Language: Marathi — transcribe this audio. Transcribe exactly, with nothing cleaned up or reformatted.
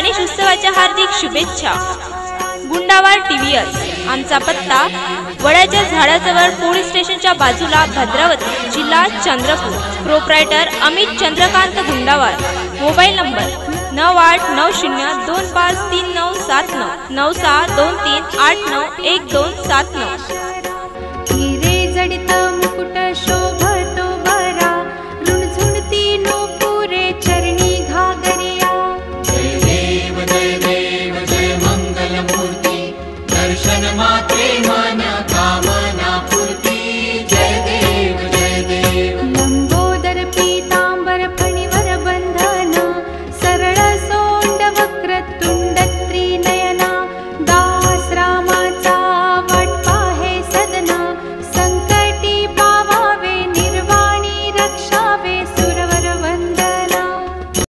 गणेश उत्सवाच्या हार्दिक शुभेच्छा। गुंडावार टीव्हीएस आमचा पत्ता वडाच्या झाडाजवळ पोलीस स्टेशनच्या बाजूला भद्रावती जिल्हा Chandrapur. Proprietor Amit Chandrakant Gundawar. Mobile number नऊ आठ नऊ शून्य दोन पाच तीन नऊ सात नऊ नऊ सहा दोन तीन आठ नऊ एक दोन सात नऊ। हिरे जडित मुकुट शोभतो बरा रुणझुणती नूपुरे चरणी घागरिया। जय देव जय देव जय मंगल मूर्ती दर्शन मात्रे